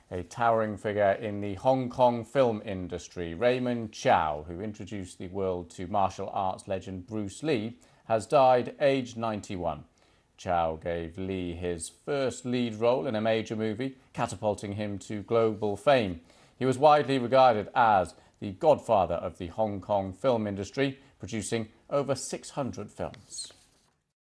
A towering figure in the Hong Kong film industry, Raymond Chow, who introduced the world to martial arts legend Bruce Lee, has died aged 91. Chow gave Lee his first lead role in a major movie, catapulting him to global fame. He was widely regarded as the godfather of the Hong Kong film industry, producing over 600 films.